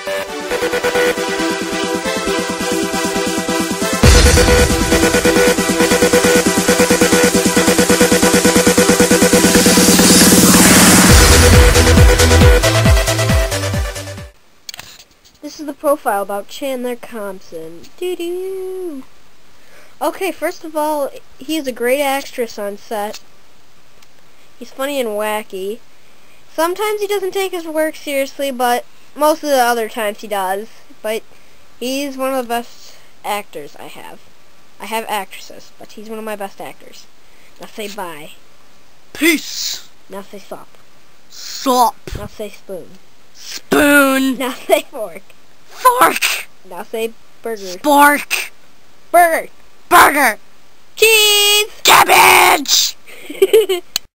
This is the profile about Chandler Compson. Doo-doo. Okay, first of all, he is a great actress on set. He's funny and wacky. Sometimes he doesn't take his work seriously, but most of the other times he does. But he's one of the best actors I have. I have actresses, but he's one of my best actors. Now say bye. Peace. Now say sop. Sop. Now say spoon. Spoon. Now say fork. Fork. Now say burger. Spork. Burger. Burger. Cheese. Cabbage.